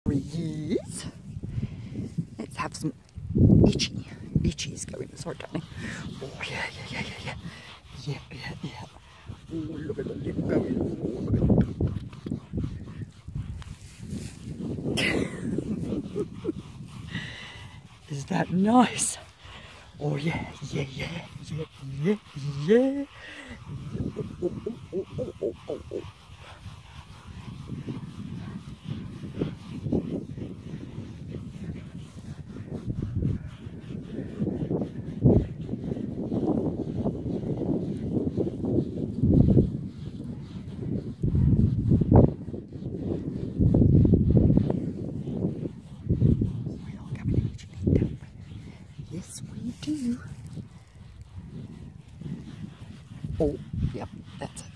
trees. Let's have some itchies going. Sorry, darling. Oh, yeah. Yeah. Oh, look at the lip going. Oh, look at Is that nice? Oh, yeah. Oh. Yes, we do. Oh, yep, that's it.